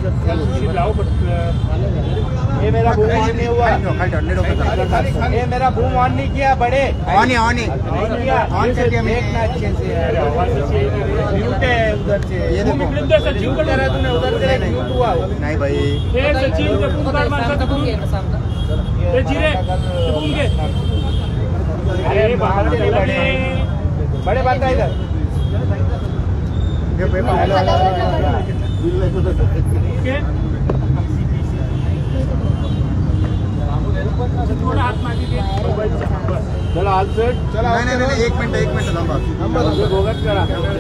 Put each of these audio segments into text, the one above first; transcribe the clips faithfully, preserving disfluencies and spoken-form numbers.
ये मेरा boom on नहीं हुआ, ये मेरा बूम ऑन नहीं किया बड़े, ऑन ही ऑन ही ऑन करके देखना अच्छे से। म्यूट है उधर से, ये देखो जीव कर रहा तूने उधर से म्यूट हुआ नहीं भाई। अरे बाहर से बड़े बड़े बात है इधर थोड़ा हाथ मारी दे। चलो हाथ सेट चलो। नहीं नहीं नहीं एक मिनट एक मिनट थांबा थांबा गोगत करा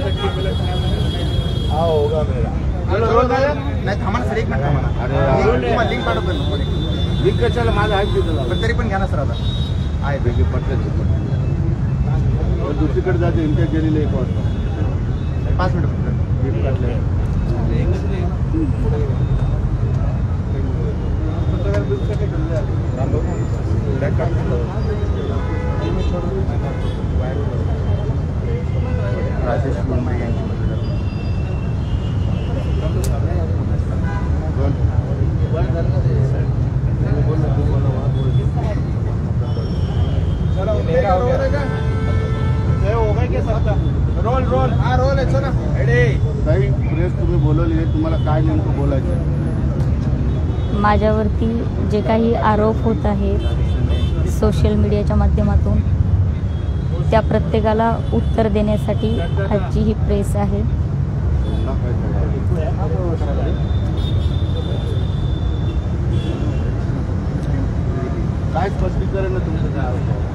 हा होगा मेरा। चलो रोल करा नाही थांबा सर एक मिनिट थांबा ना। अरे तुम्हाला लिंक पाठवतो ना लिंक कशाला माझा आहे तुला पण तरी पण घ्या ना सर आता आहे बेगी पटलं दुसरीकडे जाते इनके गेलेले एक वाजता पाच मिनिट लिंक काढले राजेश रोल रोल हा रोल आहे ना काही प्रेस तुम्ही बोलवली तुम्हाला काय नेमकं बोलायचं? माझ्यावरती जे काही आरोप होत आहेत सोशल मीडियाच्या माध्यमातून त्या प्रत्येकाला उत्तर देण्यासाठी आजची ही प्रेस आहे। काय स्पष्टीकरण आहे तुमचं काय?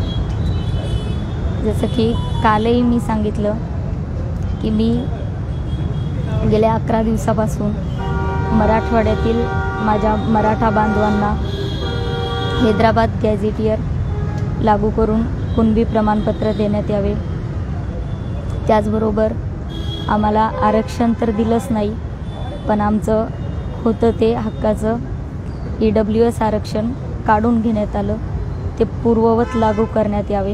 जसं की कालही मी सांगितलं की मी गेल्या अकरा दिवसापासून मराठवाड्यातील माझ्या मराठा बांधवांना हैदराबाद गॅझेटियर लागू करून कुणबी प्रमाणपत्र देण्यात यावे, त्याचबरोबर आम्हाला आरक्षण तर दिलंच नाही पण आमचं होतं ते हक्काचं ई डब्ल्यू एस आरक्षण काढून घेण्यात आलं, ते पूर्ववत लागू करण्यात यावे।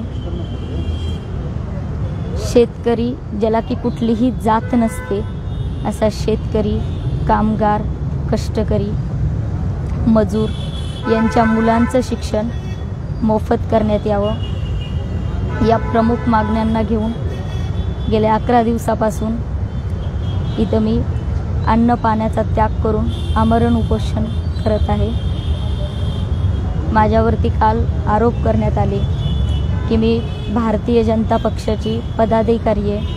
शेतकरी ज्याला की कुठलीही जात नसते असा शेतकरी, कामगार, कष्टकरी, मजूर यांच्या मुलांचं शिक्षण मोफत करण्यात यावं, या प्रमुख मागण्यांना घेऊन गेल्या अकरा दिवसापासून इथं मी अन्न पाण्याचा त्याग करून आमरण उपोषण करत आहे। माझ्यावरती काल आरोप करण्यात आले की मी भारतीय जनता पक्षाची पदाधिकारी आहे,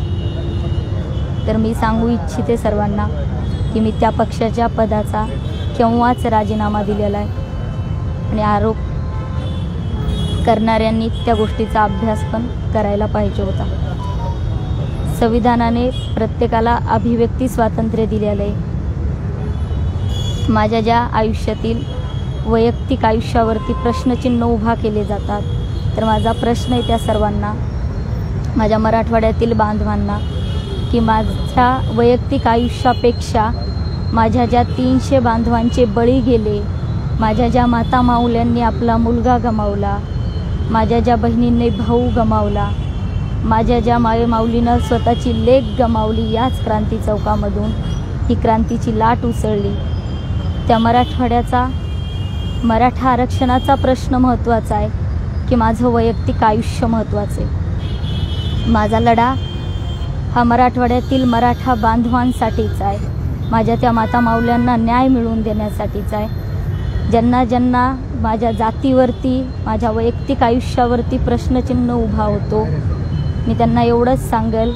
तर मी सांगू इच्छिते सर्वांना की मी त्या पक्षाच्या पदाचा केव्हाच राजीनामा दिलेला आहे आणि आरोप करणाऱ्यांनी त्या गोष्टीचा अभ्यास पण करायला पाहिजे होता। संविधानाने प्रत्येकाला अभिव्यक्ती स्वातंत्र्य दिलेलं आहे। माझ्या ज्या आयुष्यातील वैयक्तिक आयुष्यावरती प्रश्नचिन्ह उभा केले जातात, तर माझा प्रश्न आहे त्या सर्वांना, माझ्या मराठवाड्यातील बांधवांना की माझ्या वैयक्तिक आयुष्यापेक्षा माझ्या ज्या तीनशे बांधवांचे बळी गेले, माझ्या ज्या माता माऊल्यांनी आपला मुलगा गमावला, माझ्या ज्या बहिणींनी भाऊ गमावला, माझ्या ज्या माय माऊलीनं स्वतःची लेक गमावली, याच क्रांती चौकामधून ही क्रांतीची लाट उसळली, त्या मराठवाड्याचा मराठा आरक्षणाचा प्रश्न महत्त्वाचा आहे की माझं वैयक्तिक आयुष्य महत्त्वाचं आहे। माझा लढा हा मराठवाड्यातील मराठा बांधवांसाठीच आहे, माझ्या त्या माता माऊल्यांना न्याय मिळवून देण्यासाठीच आहे। ज्यांना ज्यांना माझ्या जातीवरती, माझ्या वैयक्तिक आयुष्यावरती प्रश्नचिन्ह उभा होतो, मी त्यांना एवढंच सांगेल,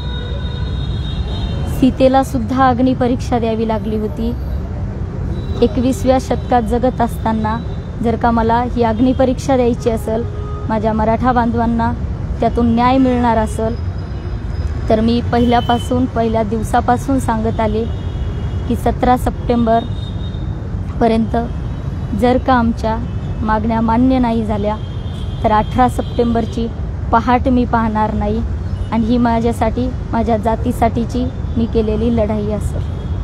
सीतेला सुद्धा अग्निपरीक्षा द्यावी लागली होती। एकविसव्या शतकात जगत असताना जर का मला ही अग्निपरीक्षा द्यायची असेल, माझ्या मराठा बांधवांना त्यातून न्याय मिळणार असेल, तर मी पहिल्यापासून पहिल्या दिवसापासून सांगत आले की सतरा सप्टेंबरपर्यंत जर का आमच्या मागण्या मान्य नाही झाल्या तर अठरा सप्टेंबरची पहाट मी पाहणार नाही आणि ही माझ्यासाठी, माझ्या जातीसाठीची मी केलेली लढाई असेल।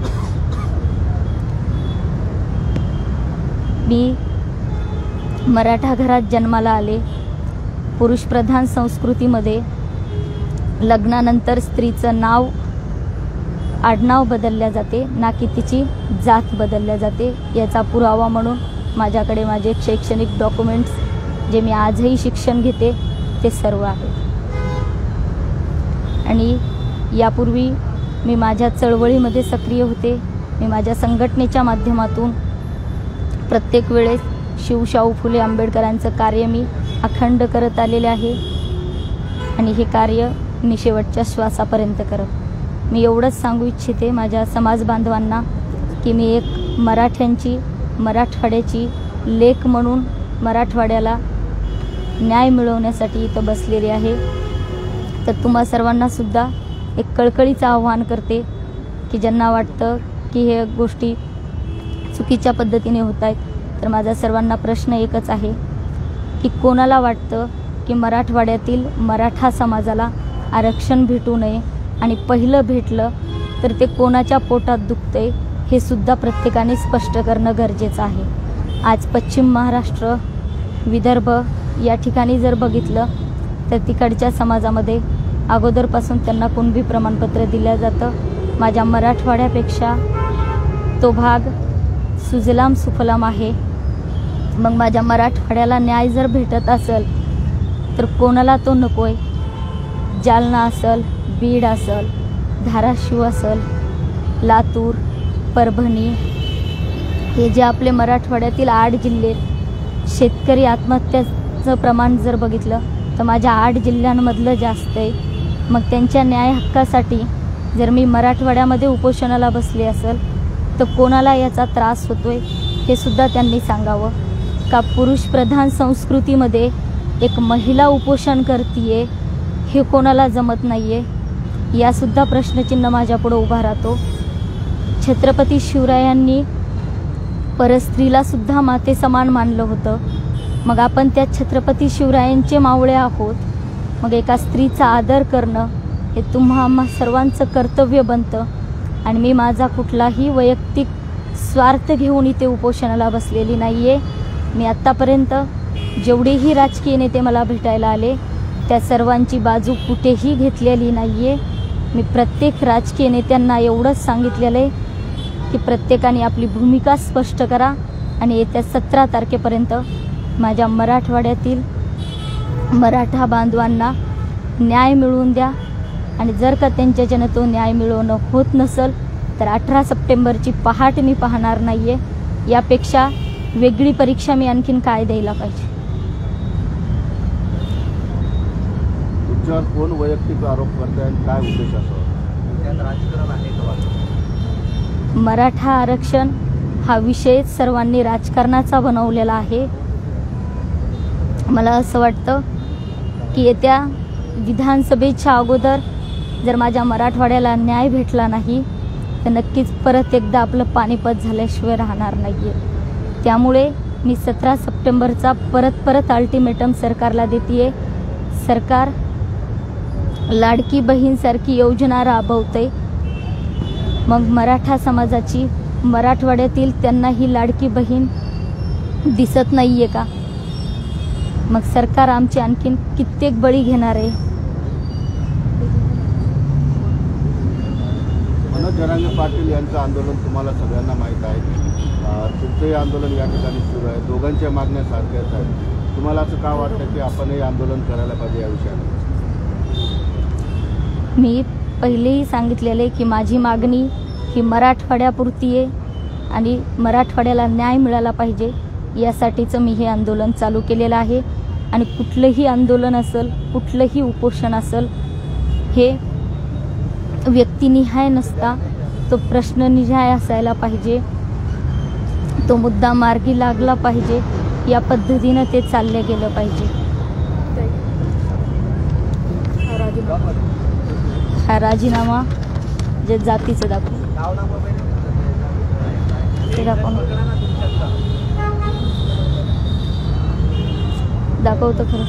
मी मराठा घरात जन्माला आले, पुरुषप्रधान संस्कृतीमध्ये लग्नानंतर स्त्रीचं नाव आडनाव बदलल्या जाते, ना की तिची जात बदलल्या जाते. याचा पुरावा म्हणून माझ्याकडे माझे शैक्षणिक डॉक्युमेंट्स, जे मी आजही शिक्षण घेते, ते सर्व आहेत. आणि यापूर्वी मी माझ्या चळवळीमध्ये सक्रिय होते. मी माझ्या संघटनेच्या माध्यमातून प्रत्येक वेळेस शिवशाहू फुले आंबेडकरांचं कार्य मी अखंड करत आलेले आहे आणि हे कार्य मी शेवटच्या श्वासापर्यंत करत. मी एवढंच सांगू इच्छिते माझ्या समाज बांधवांना की मी एक मराठ्यांची, मराठवाड्याची लेक म्हणून मराठवाड्याला न्याय मिळवण्यासाठी इथं बसलेली आहे. तर तुम्हा सर्वांनासुद्धा एक कळकळीचं आव्हान करते की ज्यांना वाटतं की हे गोष्टी चुकीच्या पद्धतीने होत आहेत, तर माझा सर्वांना प्रश्न एकच आहे की कोणाला वाटतं की मराठवाड्यातील मराठा समाजाला आरक्षण भेटू नये आणि पहिलं भेटलं तर ते कोणाच्या पोटात दुखतंय हे सुद्धा प्रत्येकाने स्पष्ट करणं गरजेचं आहे. आज पश्चिम महाराष्ट्र, विदर्भ या ठिकाणी जर बघितलं तर तिकडच्या समाजामध्ये अगोदरपासून त्यांना कुणबी प्रमाणपत्र दिलं जातं. माझ्या मराठवाड्यापेक्षा तो भाग सुजलाम सुफलाम आहे. मग माझ्या मराठवाड्याला न्याय जर भेटत असेल तर कोणाला तो नको आहे. जालना असेल, बीड असेल, धाराशिव असेल, लातूर, परभणी, हे जे आपले मराठवाड्यातील आठ जिल्हे, शेतकरी आत्महत्याचं प्रमाण जर बघितलं तर माझ्या आठ जिल्ह्यांमधलं जास्त आहे. मग त्यांच्या न्याय हक्कासाठी जर मी मराठवाड्यामध्ये उपोषणाला बसले असेल तर कोणाला याचा त्रास होतोय हे सुद्धा त्यांनी सांगावं. का पुरुषप्रधान संस्कृतीमध्ये एक महिला उपोषण करतीये हे कोणाला जमत नाही आहे, यासुद्धा प्रश्नचिन्ह माझ्यापुढं उभा राहतो. छत्रपती शिवरायांनी परस्त्रीलासुद्धा माते समान मानलं होतं. मग आपण त्या छत्रपती शिवरायांचे मावळे आहोत. मग एका स्त्रीचा आदर करणं हे तुम्हा आम्हा सर्वांचं कर्तव्य बनतं. आणि मी माझा कुठलाही वैयक्तिक स्वार्थ घेऊन इथे उपोषणाला बसलेली नाही आहे. मी आत्तापर्यंत जेवढेही राजकीय नेते मला भेटायला आले त्या सर्वांची बाजू कुठेही घेतलेली नाही आहे. मी प्रत्येक राजकीय नेत्यांना एवढंच सांगितलेलं आहे की प्रत्येकाने आपली भूमिका स्पष्ट करा आणि येत्या सतरा तारखेपर्यंत माझ्या मराठवाड्यातील मराठा बांधवांना न्याय मिळवून द्या. आणि जर का त्यांच्याच्यानं तो न्याय मिळवणं होत नसेल तर अठरा सप्टेंबरची पहाट मी पाहणार नाही आहे. यापेक्षा वेगळी परीक्षा मी आणखीन काय द्यायला पाहिजे. तुमच्यावर कोण वैयक्तिक आरोप करते आणि काय उद्देश असावा? राजकारण आहे का? मराठा आरक्षण हा विषय सर्वांनी राजकारणाचा बनवलेला आहे. मला असं वाटतं की येत्या विधानसभेच्या अगोदर जर माझ्या मराठवाड्याला न्याय भेटला नाही तर नक्कीच परत एकदा आपलं पानिपत झाल्याशिवाय राहणार नाही आहे. त्यामुळे मी सतरा सप्टेंबरचा परत परत अल्टिमेटम सरकारला देते आहे. सरकार लाडकी बहीणसारखी योजना राबवते. मग मराठा समाजाची मराठवाड्यातील त्यांना ही लाडकी बहीण दिसत नाही आहे का? मग सरकार आमचे आणखीन कित्येक बळी घेणार आहे. मनोज जरांगे पाटील यांचं आंदोलन तुम्हाला सगळ्यांना माहीत आहे. तुमचंही आंदोलन या ठिकाणी सुरू आहे. दोघांच्या मागण्या सारख्याच आहेत. तुम्हाला असं का वाटतं की आपणही आंदोलन करायला पाहिजे या विषयावर? मी पहिलेही सांगितलेलं आहे की माझी मागणी ही मराठवाड्यापुरती आहे आणि मराठवाड्याला न्याय मिळाला पाहिजे यासाठीचं मी हे आंदोलन चालू केलेलं आहे. आणि कुठलंही आंदोलन असेल, कुठलंही उपोषण असेल, हे व्यक्तिनिहाय नसता, तो प्रश्ननिहाय असायला पाहिजे. तो मुद्दा मार्गी लागला पाहिजे. या पद्धतीनं ते चालले गेलं पाहिजे. हा राजीनामा जे जातीचं दाखव ते दाखव दाखवतं खरं.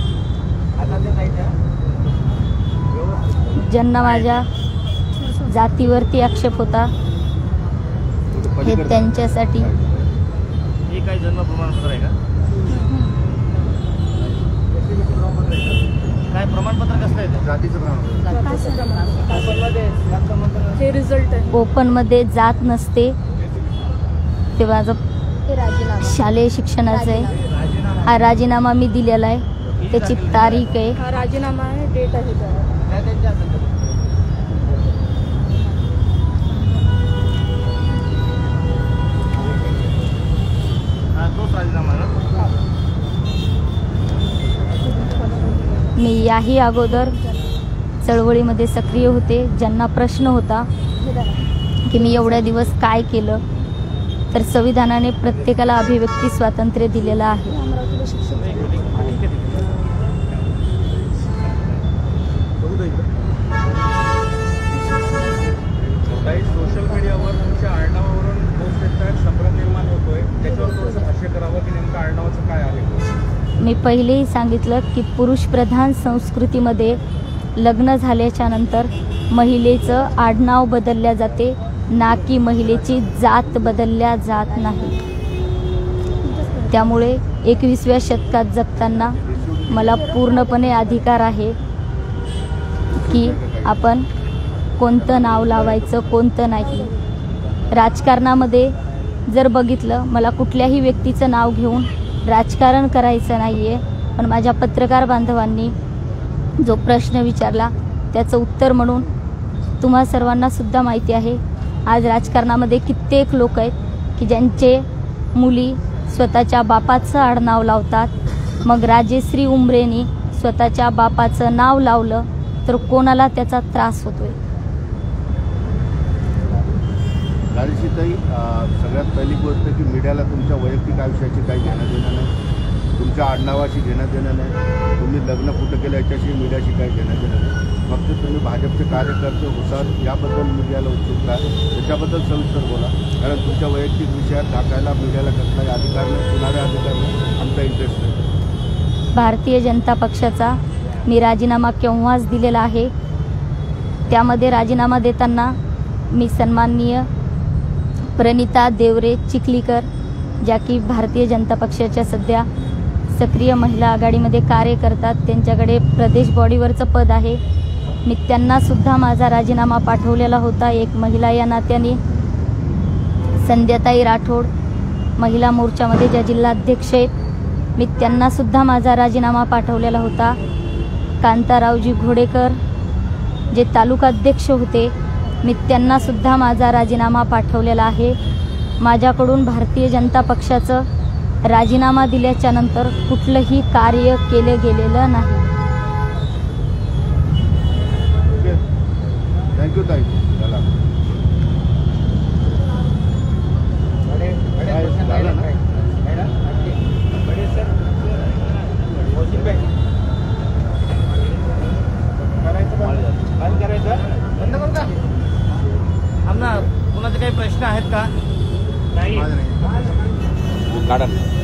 ज्यांना माझ्या जातीवरती आक्षेप होता हे त्यांच्यासाठी हे काय जन्म प्रमाणपत्र आहे का? काय प्रमाणपत्र कसलं आहे जातीचं प्रमाणपत्र हे रिझल्ट आहे. ओपनमध्ये जात नसते ते माझं शालेय शिक्षणाचं आहे. हा राजीनामा मी दिलेला आहे, त्याची तारीख आहे. हा राजीनामा आहे, डेट आहे त्यावर. तोच राजीनामा ना. मी याही अगोदर चळवळीमध्ये सक्रिय होते. ज्यांना प्रश्न होता की मी एवढ्या दिवस काय केलं, तर संविधानाने प्रत्येकाला अभिव्यक्ती स्वातंत्र्य दिलेलं आहे. काही सोशल मीडियावर तुमच्या आडनावावरून पोस्ट येतात, संभ्रम निर्माण होतोय, त्याच्यावर थोडंसं भाष्य करावं की नेमकं आडनावाचं काय आहे. मी पहिलेही सांगितलं की पुरुषप्रधान संस्कृतीमध्ये लग्न झाल्याच्या नंतर महिलेचं आडनाव बदलल्या जाते, ना की महिलेची जात बदलल्या जात नाही. त्यामुळे एकविसव्या शतकात जगताना मला पूर्णपणे अधिकार आहे की आपण कोणतं नाव लावायचं, कोणतं नाही. राजकारणामध्ये जर बघितलं, मला कुठल्याही व्यक्तीचं नाव घेऊन राजकारण करायचं नाही आहे. पण माझ्या पत्रकार बांधवांनी जो प्रश्न विचारला त्याचं उत्तर म्हणून तुम्हा सर्वांना सुद्धा माहिती आहे, आज राजकारणामध्ये कित्येक लोक आहेत की ज्यांचे मुली स्वतःच्या बापाचं आडनाव लावतात. मग राजेश्री उमरेनी स्वतःच्या बापाचं नाव लावलं तर कोणाला त्याचा त्रास होतोय. राजेश्रीताई, सगळ्यात पहिली गोष्ट की मीडियाला तुमच्या वैयक्तिक आयुष्याची काही घेणं देणं नाही, तुमच्या आडनावाशी घेणं देणं नाही, तुम्ही लग्न कुठं केलं याच्याशी मीडियाशी काही घेणं देणं नाही. फक्त तुम्ही भाजपचे कार्यकर्ते होतात याबद्दल मीडियाला उत्सुकता आहे, त्याच्याबद्दल सविस्तर बोला. कारण तुमच्या वैयक्तिक विषयात टाकायला मीडियाला कसलाही अधिकार नाही, कुणाला अधिकार नाही, आमचा इंटरेस्ट नाही. भारतीय जनता पक्षाचा मी राजीनामा केव्हाच दिलेला आहे. त्यामध्ये राजीनामा देताना मी सन्माननीय प्रणिता देवरे चिखलीकर, ज्या की भारतीय जनता पक्षाच्या सध्या सक्रिय महिला आघाडीमध्ये कार्य करतात, त्यांच्याकडे प्रदेश बॉडीवरचं पद आहे. मी त्यांनासुद्धा माझा राजीनामा पाठवलेला होता. एक महिला या नात्याने संध्याताई राठोड महिला मोर्चामध्ये ज्या जिल्हाध्यक्ष आहेत, मी त्यांनासुद्धा माझा राजीनामा पाठवलेला होता. कांतारावजी घोडेकर जे तालुकाध्यक्ष होते, मी त्यांनासुद्धा माझा राजीनामा पाठवलेला आहे. माझ्याकडून भारतीय जनता पक्षाचं राजीनामा दिल्याच्या नंतर कुठलंही कार्य केलं गेलेलं नाही. थँक्यू ताई. चला झालं ना. बंद करायचं, बंद करू का? आमना कुणाचे काही प्रश्न आहेत का? नाही. काढा.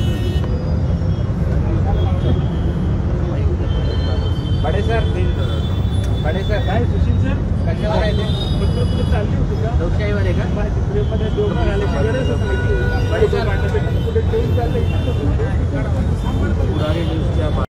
बडे सर, बडे सर काय सुशील सर कशावर आहे ते? चालली होती का लोकशाहीवर आहे का? बडे सर